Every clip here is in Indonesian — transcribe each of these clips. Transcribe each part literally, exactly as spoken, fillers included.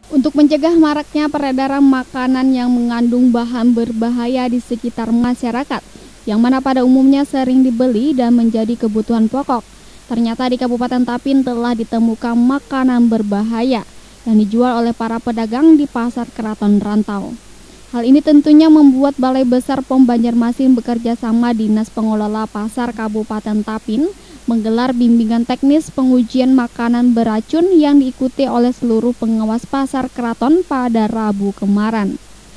Untuk mencegah maraknya peredaran makanan yang mengandung bahan berbahaya di sekitar masyarakat, yang mana pada umumnya sering dibeli dan menjadi kebutuhan pokok, ternyata di Kabupaten Tapin telah ditemukan makanan berbahaya yang dijual oleh para pedagang di Pasar Keraton Rantau. Hal ini tentunya membuat Balai Besar P O M Banjarmasin bekerja sama Dinas Pengelola Pasar Kabupaten Tapin menggelar bimbingan teknis pengujian makanan beracun yang diikuti oleh seluruh pengawas pasar keraton pada Rabu kemarin.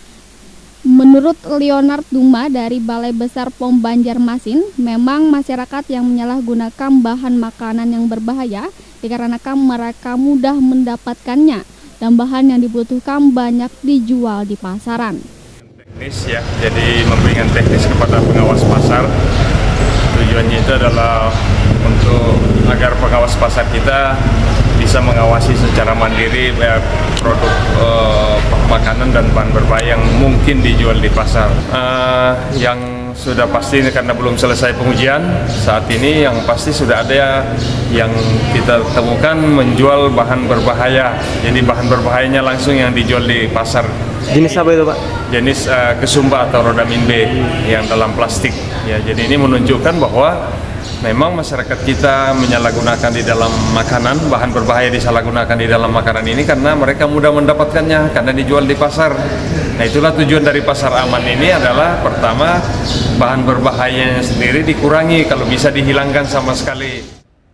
Menurut Leonard Duma dari Balai Besar P O M Banjarmasin, memang masyarakat yang menyalahgunakan bahan makanan yang berbahaya dikarenakan mereka mudah mendapatkannya dan bahan yang dibutuhkan banyak dijual di pasaran. Teknis ya, jadi memberikan teknis kepada pengawas pasar. Tujuannya itu adalah untuk agar pengawas pasar kita bisa mengawasi secara mandiri eh, produk eh, makanan dan bahan berbahaya yang mungkin dijual di pasar. Eh, yang sudah pasti karena belum selesai pengujian saat ini, yang pasti sudah ada yang kita temukan menjual bahan berbahaya. Jadi bahan berbahayanya langsung yang dijual di pasar. Jenis apa itu, Pak? Jenis uh, kesumba atau rodamin B yang dalam plastik. Ya, jadi ini menunjukkan bahwa memang masyarakat kita menyalahgunakan di dalam makanan, bahan berbahaya disalahgunakan di dalam makanan ini karena mereka mudah mendapatkannya karena dijual di pasar. Nah, itulah tujuan dari pasar aman ini adalah pertama bahan berbahayanya sendiri dikurangi, kalau bisa dihilangkan sama sekali.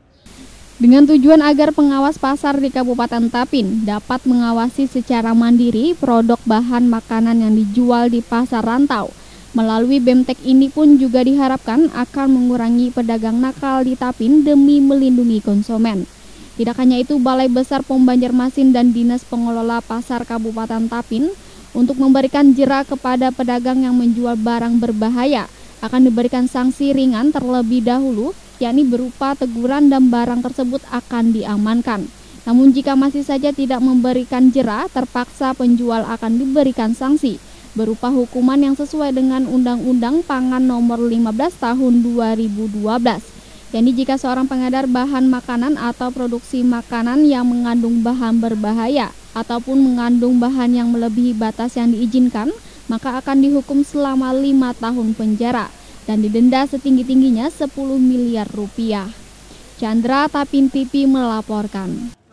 Dengan tujuan agar pengawas pasar di Kabupaten Tapin dapat mengawasi secara mandiri produk bahan makanan yang dijual di pasar rantau. Melalui BEMTEK ini pun juga diharapkan akan mengurangi pedagang nakal di Tapin demi melindungi konsumen. Tidak hanya itu, Balai Besar P O M Banjarmasin dan Dinas Pengelola Pasar Kabupaten Tapin untuk memberikan jera kepada pedagang yang menjual barang berbahaya akan diberikan sanksi ringan terlebih dahulu, yakni berupa teguran dan barang tersebut akan diamankan. Namun jika masih saja tidak memberikan jera, terpaksa penjual akan diberikan sanksi berupa hukuman yang sesuai dengan Undang-Undang Pangan Nomor lima belas Tahun dua ribu dua belas. Yakni jika seorang pengedar bahan makanan atau produksi makanan yang mengandung bahan berbahaya ataupun mengandung bahan yang melebihi batas yang diizinkan, maka akan dihukum selama lima tahun penjara dan didenda setinggi-tingginya sepuluh miliar rupiah. Chandra, Tapin T V melaporkan.